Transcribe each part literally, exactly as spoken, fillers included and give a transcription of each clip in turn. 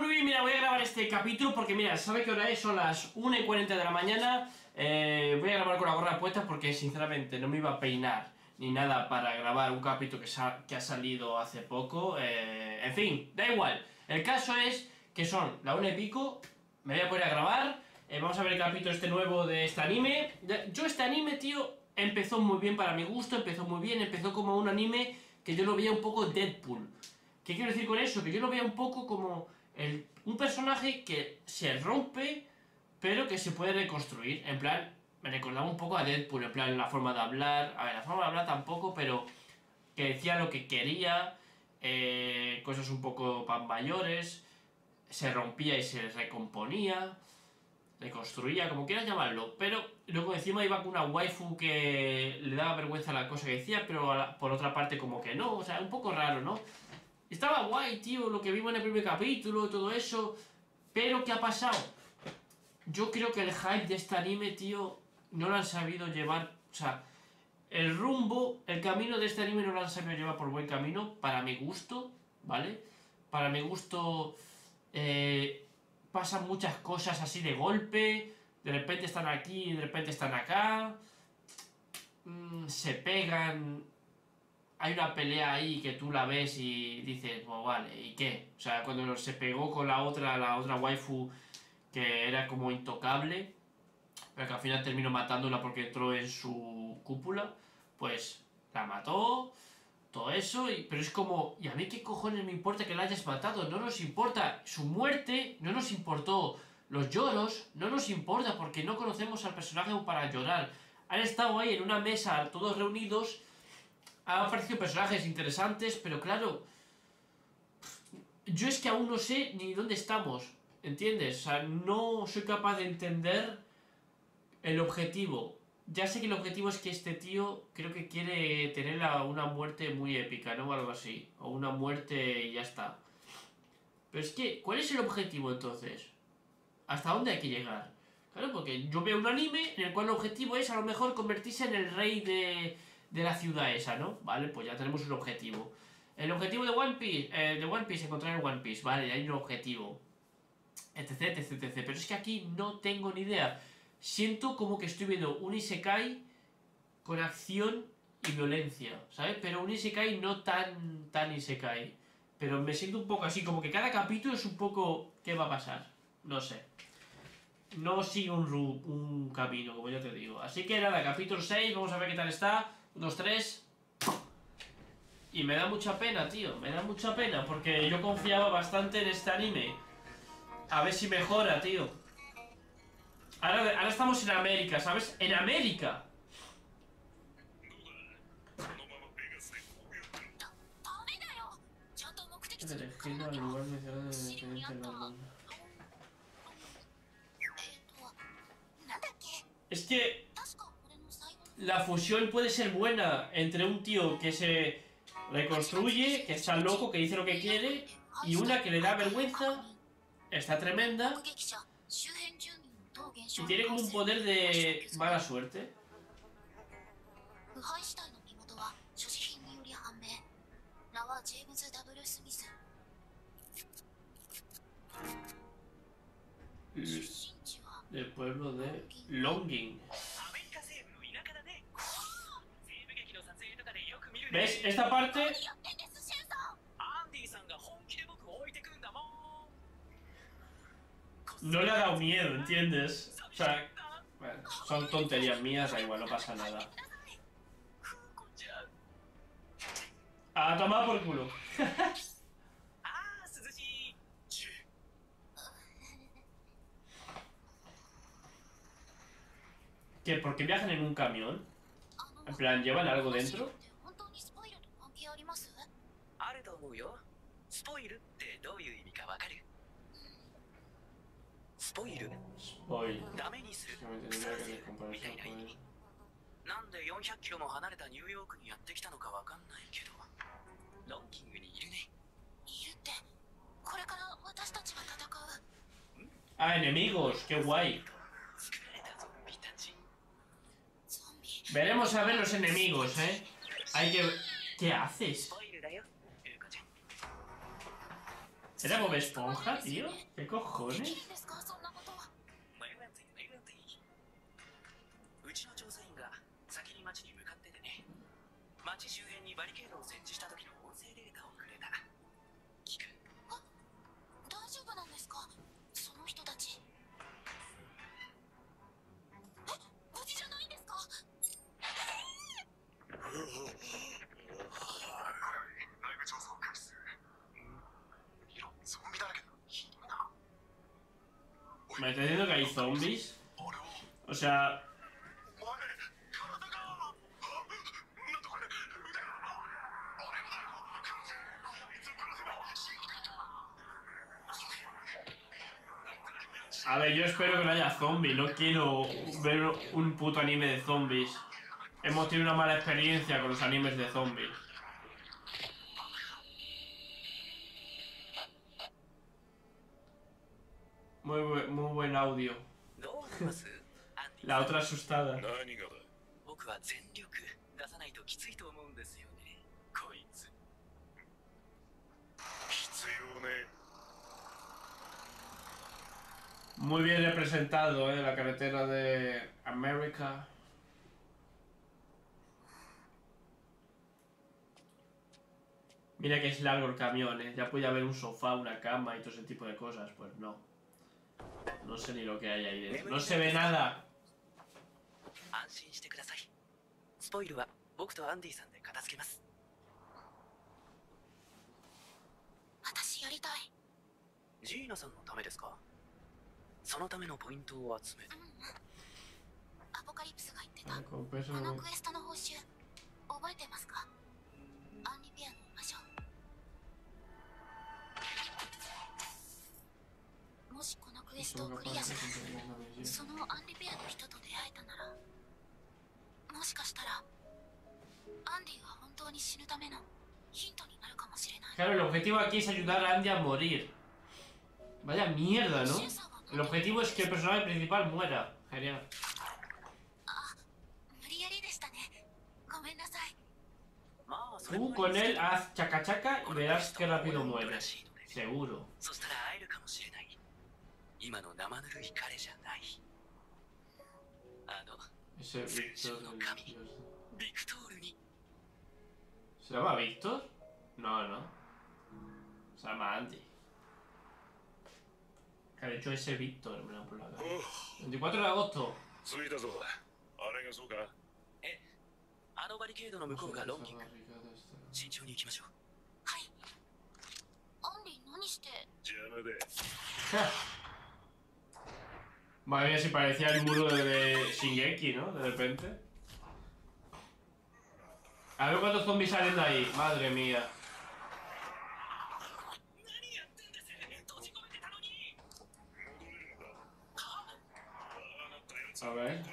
Urubi, mira, voy a grabar este capítulo porque, mira, sabe qué hora es, son las una y cuarenta de la mañana. eh, Voy a grabar con la gorra puesta porque, sinceramente, no me iba a peinar ni nada para grabar un capítulo que, sa que ha salido hace poco. eh, En fin, da igual. El caso es que son la una y pico, me voy a poner a grabar. eh, Vamos a ver el capítulo este nuevo de este anime. Yo este anime, tío, empezó muy bien para mi gusto, empezó muy bien, empezó como un anime que yo lo veía un poco Deadpool. ¿Qué quiero decir con eso? Que yo lo veía un poco como el, un personaje que se rompe, pero que se puede reconstruir. En plan, me recordaba un poco a Deadpool, en plan, la forma de hablar. A ver, la forma de hablar tampoco, pero que decía lo que quería, eh, cosas un poco pan mayores, se rompía y se recomponía, reconstruía, como quieras llamarlo. Pero luego encima iba con una waifu que le daba vergüenza la cosa que decía, pero la, por otra parte como que no, o sea, un poco raro, ¿no? Estaba guay, tío, lo que vimos en el primer capítulo, todo eso. Pero, ¿qué ha pasado? Yo creo que el hype de este anime, tío, no lo han sabido llevar. O sea, el rumbo, el camino de este anime no lo han sabido llevar por buen camino, para mi gusto, ¿vale? Para mi gusto, eh, pasan muchas cosas así de golpe. De repente están aquí y de repente están acá. Mm, se pegan. Hay una pelea ahí que tú la ves y dices, pues vale, ¿y qué? O sea, cuando se pegó con la otra, la otra waifu que era como intocable, pero que al final terminó matándola porque entró en su cúpula, pues la mató, todo eso, y, pero es como, ¿y a mí qué cojones me importa que la hayas matado? No nos importa su muerte, no nos importó los lloros, no nos importa porque no conocemos al personaje para llorar. Han estado ahí en una mesa todos reunidos. Han aparecido personajes interesantes, pero claro, yo es que aún no sé ni dónde estamos, ¿entiendes? O sea, no soy capaz de entender el objetivo. Ya sé que el objetivo es que este tío creo que quiere tener una muerte muy épica, ¿no? O algo así. O una muerte y ya está. Pero es que, ¿cuál es el objetivo entonces? ¿Hasta dónde hay que llegar? Claro, porque yo veo un anime en el cual el objetivo es a lo mejor convertirse en el rey de... de la ciudad esa, ¿no? Vale, pues ya tenemos un objetivo. El objetivo de One Piece, eh, de One Piece, encontrar el One Piece, vale, hay un objetivo. Etc, etc, etc. Pero es que aquí no tengo ni idea. Siento como que estoy viendo un Isekai con acción y violencia, ¿sabes? Pero un Isekai no tan, tan Isekai. Pero me siento un poco así, como que cada capítulo es un poco... ¿qué va a pasar? No sé. No sigue un, un camino, como ya te digo. Así que nada, capítulo seis, vamos a ver qué tal está. Unos tres. Y me da mucha pena, tío. Me da mucha pena porque yo confiaba bastante en este anime. A ver si mejora, tío. Ahora, ahora estamos en América, ¿sabes? ¡En América! Elegido al lugar mencionado en el expediente London. Es que la fusión puede ser buena entre un tío que se reconstruye, que está loco, que dice lo que quiere, y una que le da vergüenza, está tremenda, y tiene como un poder de mala suerte. Del pueblo de Longing. ¿Ves? Esta parte no le ha dado miedo, ¿entiendes? O sea, bueno, son tonterías mías, da igual, no pasa nada. A tomar por culo. ¿Qué? ¿Por qué viajan en un camión? En plan, ¿llevan algo dentro? Spoil. Ah, enemigos, qué guay. Veremos a ver los enemigos, ¿eh? Hay que... ¿Qué haces? ¿Era Bob Esponja, tío? ¿Qué cojones? ¿Me está diciendo que hay zombies? O sea... A ver, yo espero que no haya zombies. No quiero ver un puto anime de zombies. Hemos tenido una mala experiencia con los animes de zombies. Muy, bu muy buen audio. La otra asustada. Muy bien representado, ¿eh? La carretera de América. Mira que es largo el camión, ¿eh? Ya puede haber un sofá, una cama y todo ese tipo de cosas. Pues no. No sé ni lo que hay ahí dentro. ¡No se ve nada! Claro, el objetivo aquí es ayudar a Andy a morir. Vaya mierda, ¿no? El objetivo es que el personaje principal muera. Genial. Tú con él haz chaca chaca y verás qué rápido muere. Seguro. Ese Víctor religioso. ¿Se llama Víctor? No, no. Se llama Andy. Que ha hecho ese Víctor, me lo han por la cara. veinticuatro de agosto. Madre mía, si parecía el muro de Shingeki, ¿no? De repente. A ver cuántos zombies salen de ahí. Madre mía. A ver.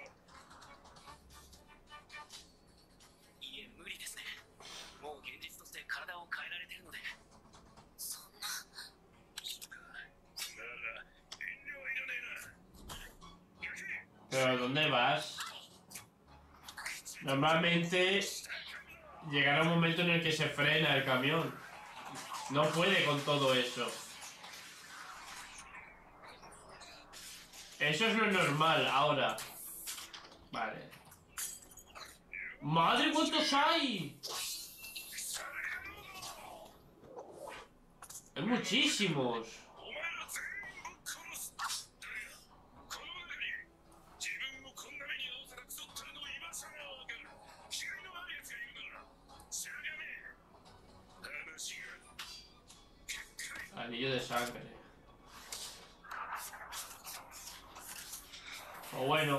¿Pero dónde vas? Normalmente llegará un momento en el que se frena el camión. No puede con todo eso. Eso es lo normal ahora. Vale. ¡Madre, cuántos hay! Hay muchísimos. Anillo de sangre. O bueno.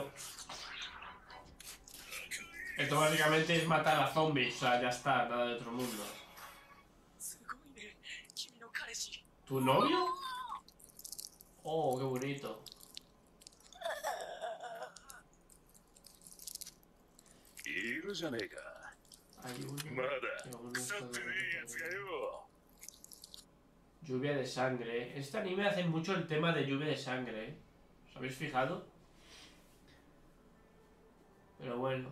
Esto básicamente es matar a zombies. O sea, ya está, nada de otro mundo. ¿Tu novio? Oh, qué bonito. Hay uno que aún no está de... Lluvia de sangre. Este anime hace mucho el tema de lluvia de sangre, ¿eh? ¿Os habéis fijado? Pero bueno.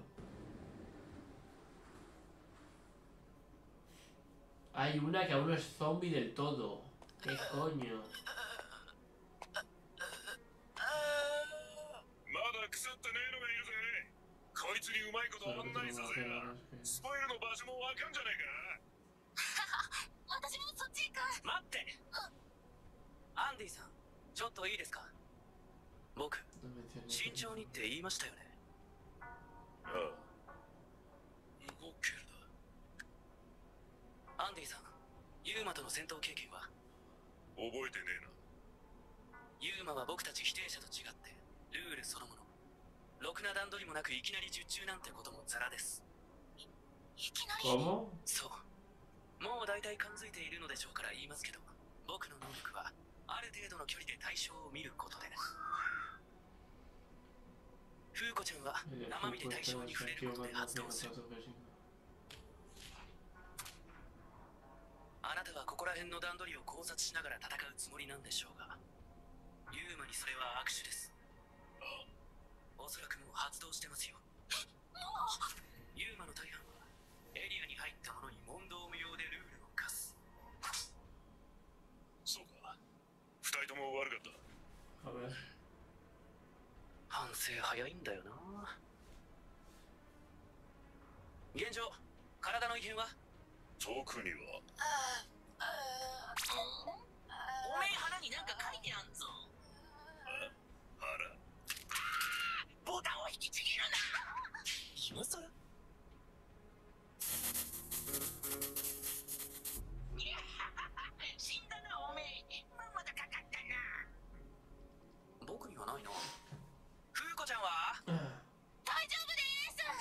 Hay una que aún no es zombie del todo. ¿Qué coño? ¿Cómo? もう大体感づいているのでしょうから言いますけど、僕の能力はある程度の距離で対象を見ることで、フーコちゃんは生身で対象に触れることで発動する。あなたはここら辺の段取りを考察しながら戦うつもりなんでしょうが、ユーマにそれは握手です。おそらくもう発動してますよ。ユーマの大半はエリアに入った者に問答無用でルールを課す。そうか、二人とも悪かった。 A ver. 反省早いんだよな。現状、体の異変は？ 特には。 おめえ腹になんか書いてあんぞ。 腹。 ボタンを引きちぎるな。今さら？死んだなおめえ。まんまとかかったな。僕にはないな。フーコちゃんは？大丈夫です。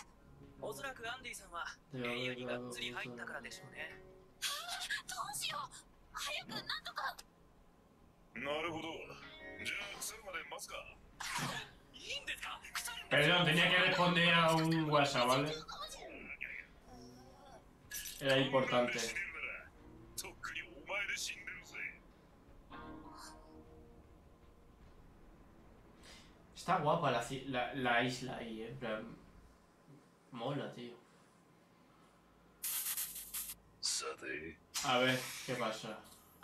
おそらくアンディさんはエリアにがっつり入ったからでしょうね。どうしよう。早くなんとか。 なるほど。じゃあ腐るまで待つか。 いいんですか？腐るんですか？ Perdón, tenía que responder a un WhatsApp, ¿vale? Era importante. Está guapa la, la, la isla ahí, eh. Mola, tío. A ver, ¿qué pasa?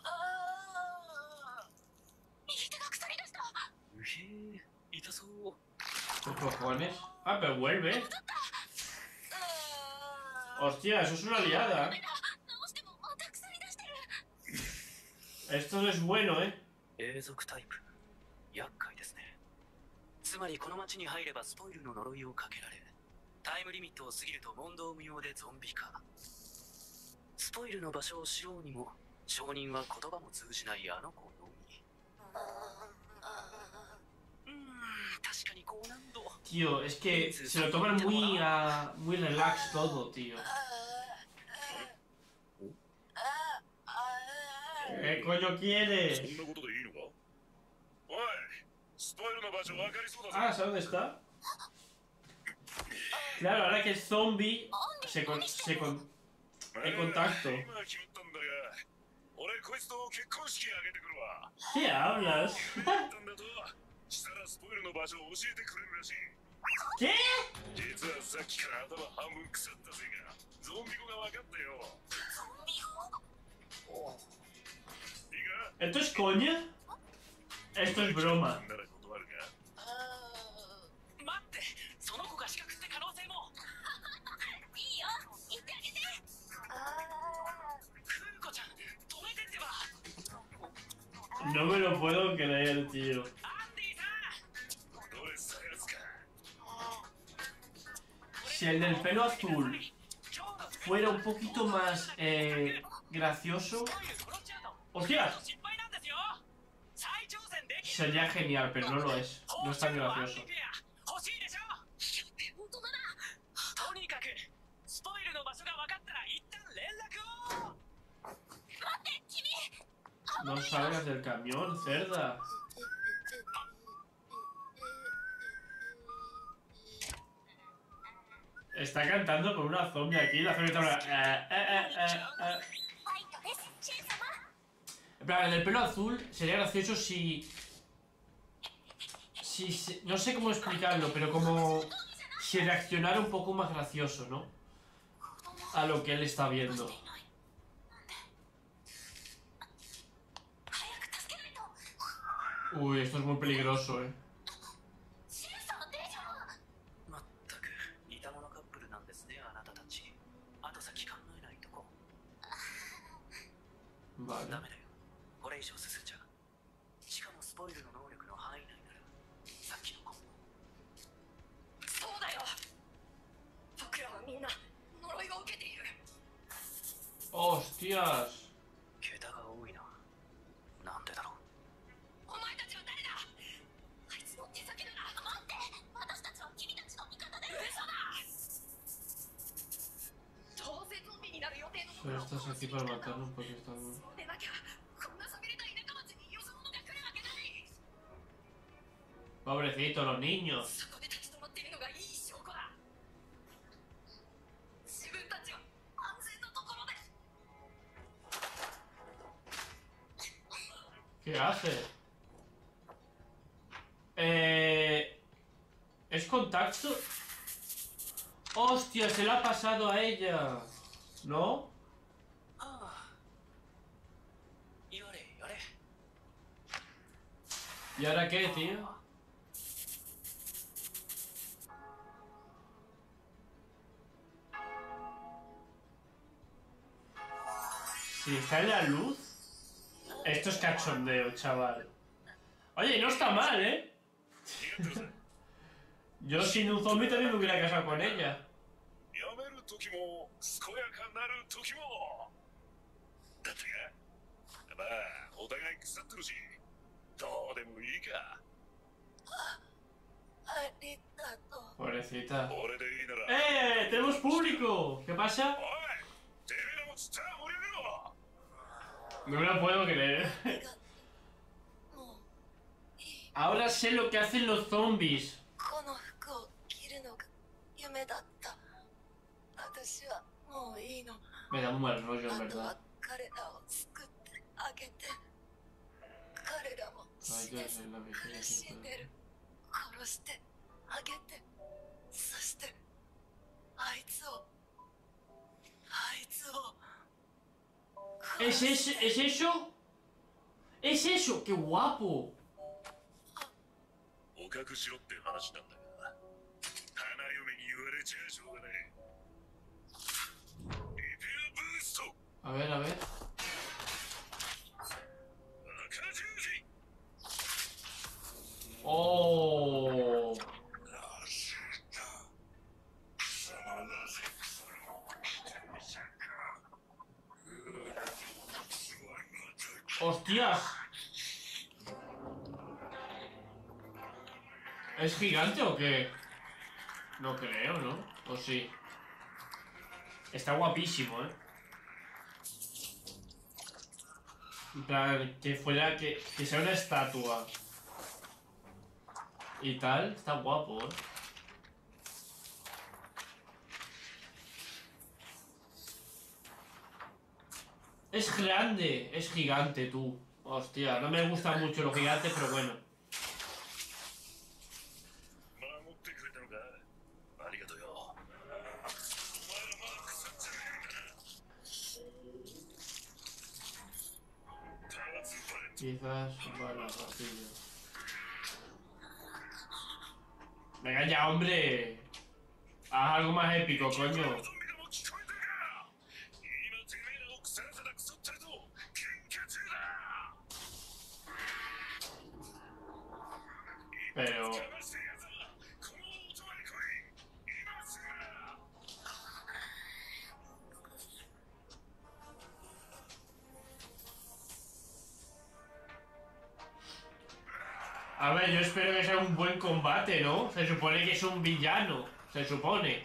¿Qué cojones? Ah, pero vuelve. Hostia, eso es una liada. Esto no es bueno, eh. 永続タイプ。厄介ですね。つまりこの町に入ればスポイルの呪いをかけられ、タイムリミットを過ぎると問答無用でゾンビ化。スポイルの場所を知ろうにも、証人は言葉も通じないあの子のみ。うーん、確かに高難度。 Tío, es que se lo toman muy a, muy relax todo, tío. ¿Qué coño quieres? Ah, ¿sabes dónde está? Claro, ahora que es zombie, se con... se con... hay contacto. ¿Qué hablas? ¿Qué? ¿Esto es coña? Esto es broma. No me lo puedo creer, tío. Si el del pelo azul fuera un poquito más eh, gracioso... ¡Hostias! Sería genial, pero no lo es. No es tan gracioso. No salgas del camión, cerda. Está cantando con una zombie aquí. La zombie está... Eh, eh, eh, eh. En plan, el del pelo azul sería gracioso si... si... si... no sé cómo explicarlo, pero como... si reaccionara un poco más gracioso, ¿no? A lo que él está viendo. Uy, esto es muy peligroso, eh. Vale. ¡Hostias! Solo estás aquí para matarnos porque estamos... Pobrecitos los niños. ¿Qué hace? Eh... ¿Es contacto? ¡Hostia! Se la ha pasado a ella. ¿No? ¿Y ahora qué, tío? Si está en la luz. Esto es cachondeo, chaval. Oye, no está mal, ¿eh? Yo sin un zombie también me hubiera casado con ella. Pobrecita. ¡Eh! ¡Tenemos público! ¿Qué pasa? No me lo puedo creer. Ahora sé lo que hacen los zombies. Me da un mal rollo, en verdad. Ay, yo sé la vigilia siempre. ¿Es, ese, ¿Es eso? ¿Es eso? ¡Qué guapo! A ver, a ver. ¡Oh! ¡Hostias! ¿Es gigante o qué? No creo, ¿no? ¿O sí? Está guapísimo, ¿eh? En plan, que fuera... Que, que sea una estatua. Y tal. Está guapo, ¿eh? Es grande. Es gigante, tú. Hostia, no me gustan mucho los gigantes, pero bueno. Quizás, bueno, rapillo. Venga ya, hombre. Haz algo más épico, coño. Pero... A ver, yo espero que sea un buen combate, ¿no? Se supone que es un villano. Se supone.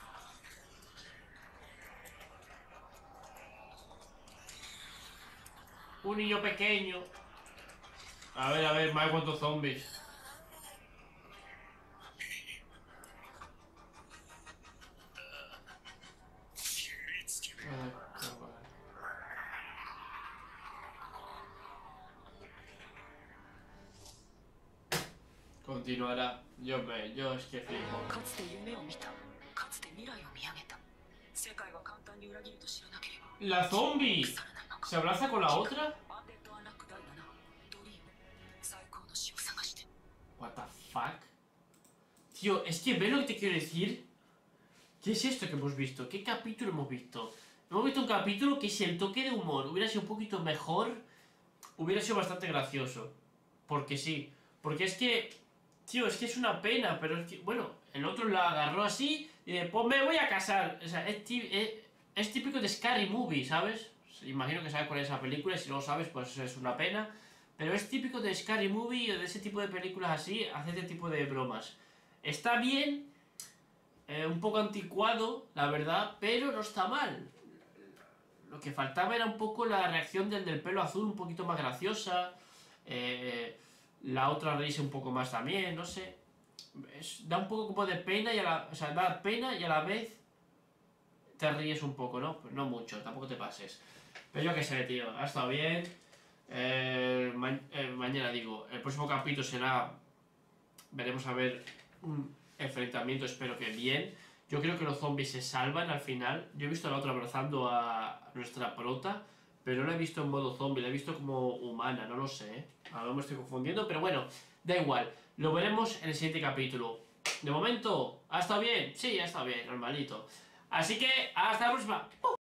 Un niño pequeño. A ver, a ver, más cuántos zombies. Continuará. Yo me... Yo es que fijo. La zombie. ¿Se abraza con la otra? Tío, es que ve lo que te quiero decir. ¿Qué es esto que hemos visto? ¿Qué capítulo hemos visto? Hemos visto un capítulo que si el toque de humor hubiera sido un poquito mejor, hubiera sido bastante gracioso. Porque sí. Porque es que... Tío, es que es una pena, pero es que... Bueno, el otro la agarró así y dice, pues me voy a casar. O sea, es, es, es típico de Scary Movie, ¿sabes? Imagino que sabes cuál es esa película y si no lo sabes, pues es una pena. Pero es típico de Scary Movie o de ese tipo de películas así, hacer este tipo de bromas. Está bien, eh, un poco anticuado, la verdad, pero no está mal. Lo que faltaba era un poco la reacción del del pelo azul, un poquito más graciosa. Eh, la otra reírse un poco más también, no sé. Es, da un poco como de pena y a la, o sea, da pena y a la vez te ríes un poco, ¿no? Pues no mucho, tampoco te pases. Pero yo qué sé, tío, ha estado bien. Eh, ma eh, mañana digo, el próximo capítulo será... Veremos a ver un enfrentamiento, espero que bien. Yo creo que los zombies se salvan al final. Yo he visto a la otra abrazando a nuestra prota, pero no la he visto en modo zombie, la he visto como humana, no lo sé, ¿eh? Ahora me estoy confundiendo, pero bueno, da igual. Lo veremos en el siguiente capítulo. De momento, ¿ha estado bien? Sí, ha estado bien, normalito. Así que, hasta la próxima.